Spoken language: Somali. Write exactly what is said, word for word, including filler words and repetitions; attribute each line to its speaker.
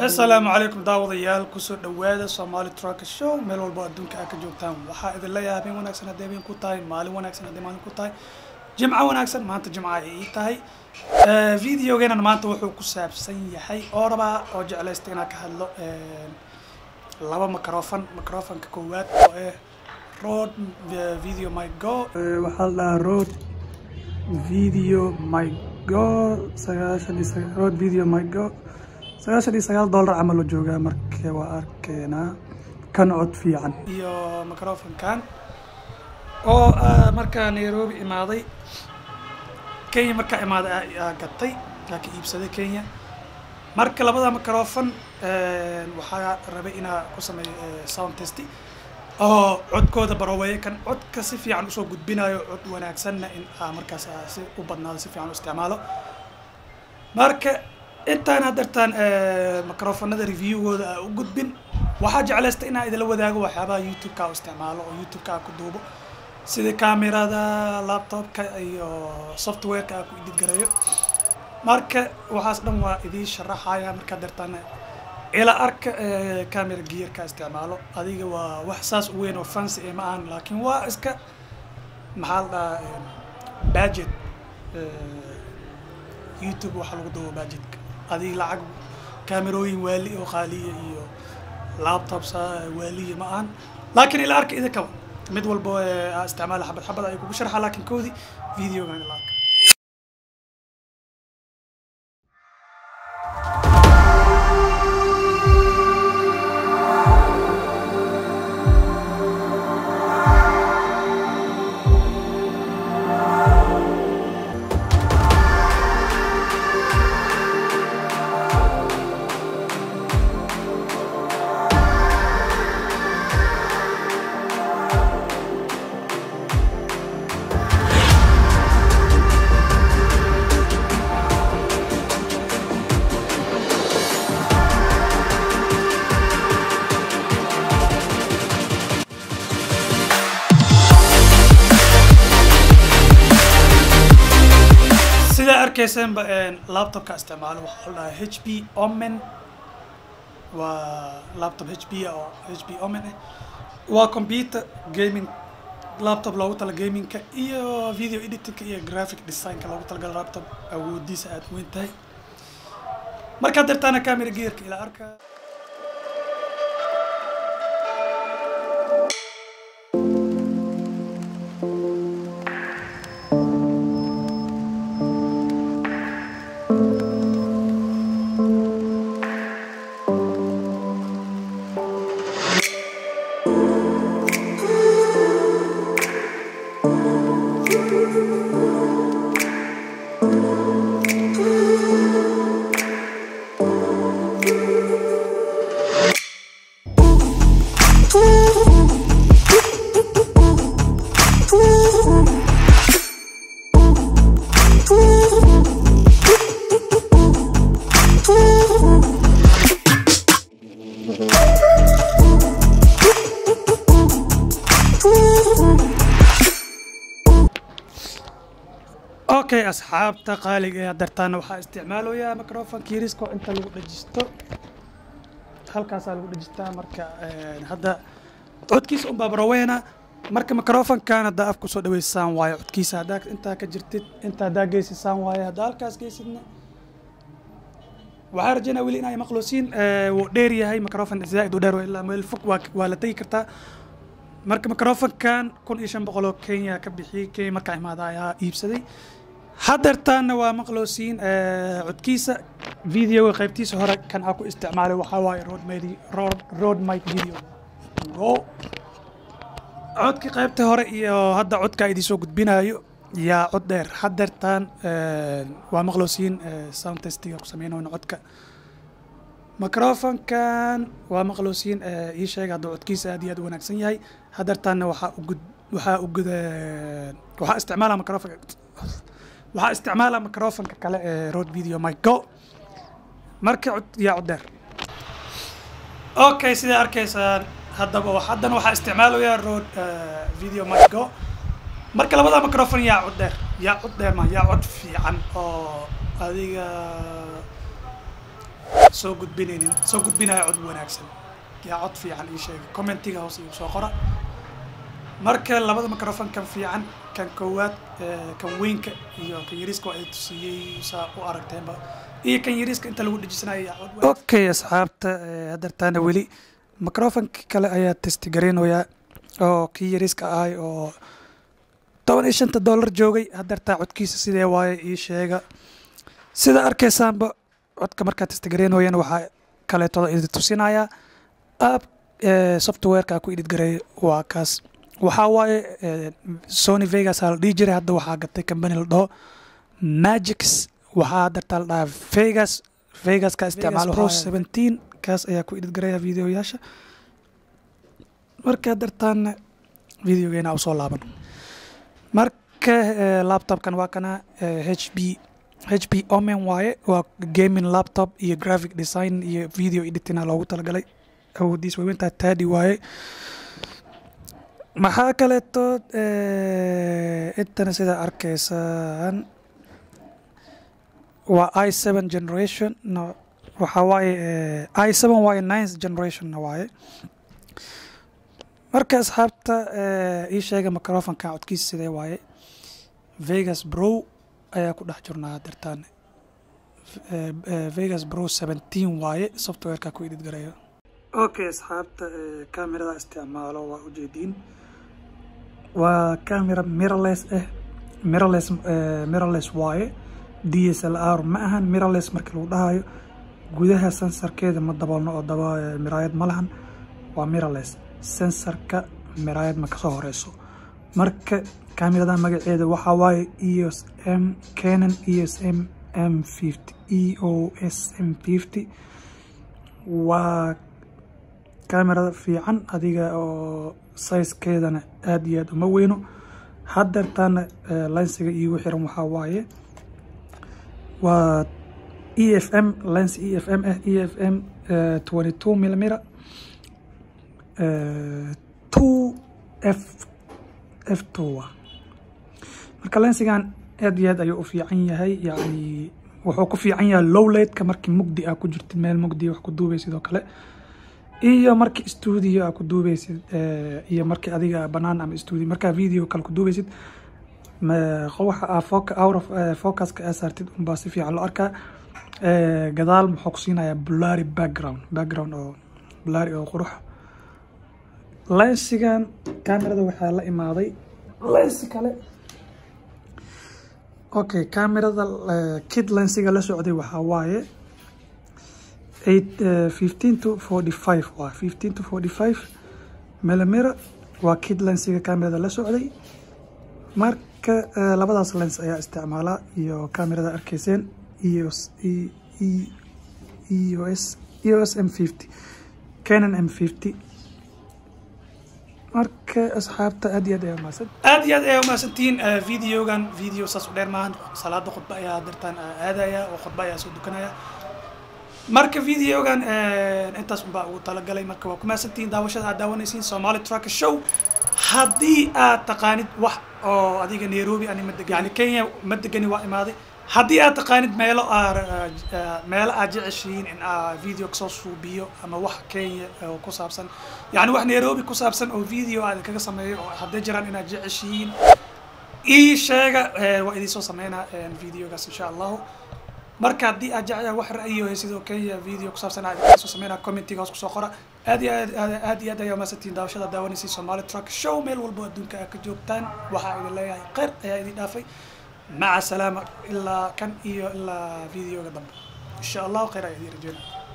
Speaker 1: السلام عليكم داوديال كسو دواده Somali Truck Show meel walba adduunka ka joogtaan waxa idin leeyahay habeen wanaagsan hadeebin ku tahay maalin wanaagsan hadeebin maalin ku tahay jimco wanaagsan maanta jimco ay tahay ee videogeena maanta wuxuu ku saabsan yahay oo raba oo jeclaysta inaan ka hadlo ee laba microphone microphone ka koowaad oo ah Rode Video Mic Go waxa la Rode Video Mic Go sagaashan iyo sagaal Rode Video Mic Go sagaashan iyo sagaal dollar amal jooga markii waa arkeena kan cod fiican iyo microphone kan oo marka Nairobi imaaday Kenya marka imaaday gatay laakiin iibsaday Kenya marka labada microphone ee waxa rabay inaa ku sameeyo sound test oo codkooda baroweey kan codka si fiican u soo gudbinayo cod wanaagsan in markaas si u badnaado si fiican u isticmaalo marka intaan hadartaan microphone-nada review-gooda u gudbin waxa jeclaysta inaan idin la wadaago waxyaabaha YouTube-ka u isticmaalo oo YouTube-ka ku duubo sida kamerada laptop-ka iyo software-ka ku edit gareeyo marka waxaas dhan waa idin sharaxaya marka hadartaan ila arka camera gear-ka isticmaalo adiga waa wax saas u weyn oo fancy ma aan laakiin waa iska maxal budget YouTube waxa lagu duubo budget هذه لعق كاميروين والي وخالية إيو لابتوب سا والية معاً لكن إلى أرك إذا كون مدول بو استعمال حبة حبة يكون بشرحها لكن كودي فيديو عن الأرك كيسن بان لابتوب كاستعماله وحولها إتش بي Omen و لابتوب إتش بي او إتش بي Omen وكمبيوتر جيمنج لابتوب لو تلا جيمنج كا iyo فيديو إديتنج iyo graphic design ka lagu talgal لابتوب awoodiisa aad weyn tahay marka dartaana camera gear-ka ila arka اوكي اصحاب تقاليق درتان waxaa isticmaalayaa microphone kiirisko inta lagu dhajisto halkaas lagu dhajistaa marka hadda codkiisa u baabaroweena marka microphone kan hadda afku soo dhaweysaan waayo codkiisa hadda inta ka jirtid inta hadda geysisaan waayo hadda halkaas geysidna waxa rajayna wali inay maqluusin oo dheer yahay microphone zaid u dheer ilaa meel fog waa la tagi kartaa marka microphone kan kun iyo shan boqol oo Kenya ka bixiyay Kenya marka imaadaya iibsaday hadartaana waa maqluusin codkiisa video qaybtiisa hore kan aku isticmaalay waxa waay Rode Midi Rode Mic Video Go codki qaybta hore iyo hadda codka idin soo gudbinayo yaa cod dheer hadartaan waa maqluusin sound testing ku sameeyno codka microphone kan waa maqluusin ii sheeg hadda codkiisa aad iyo aad wanaagsan yahay hadartaana waxa u gud waxa u gud waxa isticmaalaa microphone waxa isticmaalaa microphone kale ee Rode Video Mic Go marka yaa cod dheer okay sida arkaysaan haddaba waxadan waxa isticmaalayaa Rode Video Mic Go marka labada microphone yaa cod dheer yaa cod dheer ma yaa cod fiican oo adiga soo gudbinaynin soo gudbinaya cod wanaagsan yaa cod fiican ii sheegay commentiga hoos igu soo qora marka labada microphone kan fiican kan koowaad kan weynka iyo kan yariiska waa tusiyay saa u aragteenba iyo kan yariiska inta lagu dhijisanayo cod okay asxaabta hadartaana weli microphone kale ayaa test gareenooyaa oo kii yariiska ahay oo toban iyo shanta dollar joogay hadartaa codkiisa sidee waaye ii sheega sida arkaysaanba codka markaa test gareenooyan waxaa kaleetooda idin tusinayaa app softwareka ku edit gareeyo waa kaas waxaa waaye Sony Vegas hal dhihi jiray hadda waxaa gatay company la dhaho Magix waxaa hadartaa la dhahaa Vegas Vegas ka isticmaalo Pro seventeen kaas ayaa ku edit gareeya videoyaasha marka hadartaan videogeena u soo laaban marka laptopkan waa kana H P H P Omen waaye waa gaming laptop iyo graphic design iyo video editing loogu talagalay awoodiis weynta thirty waaye maxaa kaleeto intana sida arkaysaan waa i seven generation no waxa waaye i seven waaye ninth generation waaye marka asxaabta ii sheega microphone-ka codkiisa sidee waaye Vegas Pro ayaa ku dhex jirnaa dartaan Vegas Pro seventeen waaye softwareka ku edit gareeyo okay asxaabta kamerada isticmaalo waa ujeediin waa camera mirrorless eh mirrorless mirrorless waaye D S L R ma ahan mirrorless marka lagu dhahayo gudaha sensorkeeda ma daboolno oo daba miraayad ma lahan waa mirrorless sensorka miraayad ma kasoo horeyso marka kamerada magaceeda waxa waaye E O S M Canon E O S M M fifty E O S M fifty waa kamerada fiican adiga oo size-keedana aad iyo aad uma weyno hadartaana lensiga iigu xiran waxaa waaye waa E F M lens E F M eh E F M twenty-two millimeter two F F two marka lensigan aad iyo aad ayuu u fiican yahay yani wuxuu ku fiican yahay low light-ka markii mugdi ah ku jirtid meel mugdi wax ku duubay sidoo kale iyo markii studio ah ku duubaysid iyo markii adiga banaan ama studio marka video kale ku duubaysid ma waxa focus out of focus ka asartid um baa si fiican loo arkaa gadaal muxuu ku siinayaa blurry background background oo blurry oo qurux lensigan kamerada waxaa la imaaday lens kale okay kamerada kit lensiga la socday waxaa waaye eight fifteen to forty-five waa fifteen to forty-five millimeter waa kit lensiga kamerada la socday marka labadaas lens ayaa isticmaala iyo kamerada arkayseen E O S E O S E O S M fifty Canon M fifty marka asxaabta aad iyo aad ayaa umaasan aad iyo aad ayaa umaasantiin videogan video saas u dheer maahan salaada khudba ayaa dartaan aadaya oo khudba ayaa soo dukanaya marka videogan intaas unbaa ugu talagalay marka waa ku maasantiin daawashada aad daawanaysiin Somali Trucker Show haddii aad taqaanid wax oo adiga Nairobi ani ma degan yani Kenya ma degani waa imaaday haddii aad taqaanid meelo meelo aad jeceshiin in video kasoo suubiyo ama wax Kenya oo ku saabsan yani wax Nairobi ku saabsan oo video aad kaga sameeyo oo haddii jiraan inaad jeceshiin ii sheega waa idin soo sameynaa videogaas insha Allah marka haddii aad jeceshahay wax ra'yiyo sidoo Kenya video ku saabsan aad soo sameynaa commentiga hoos ku soo qora aad iyo aad aad iyo aad ayaa maasantiin daawashada daawanaysiin Somali Trucker Show meel walba adduunka ka joogtaan waxa idin leeyahay qeyr ayaa idin dhaafay مع السلامة إلا كان إيو إلا فيديو قدام إن شاء الله خير يا رجال.